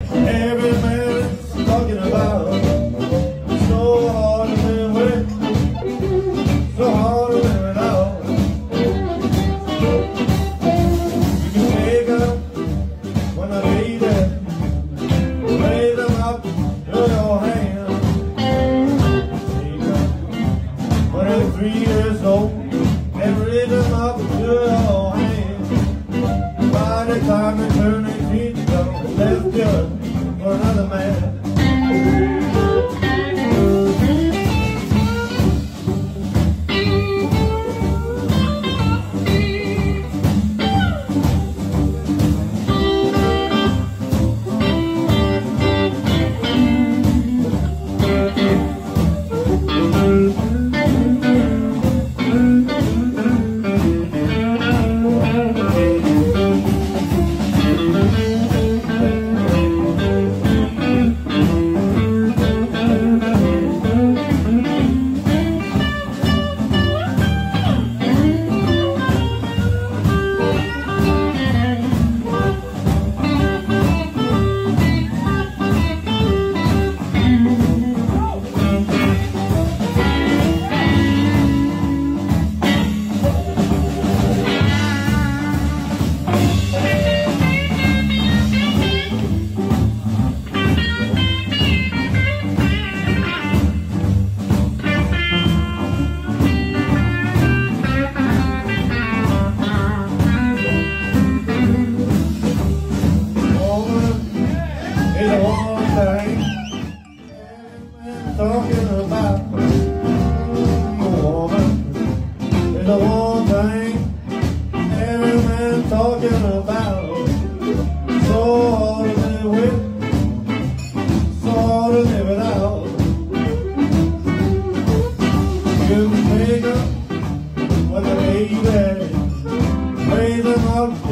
Every man's talking about so hard to live with, so hard to live without. You can wake up when I lay there, raise them up to your hand. Wake up when they're 3 years old and raise them up to your hand. By the time they turn 18, that's good for another man. Talking about a woman is the one thing every man talking about. So hard to live with, so hard to live without. You can wake up with a baby, raise them up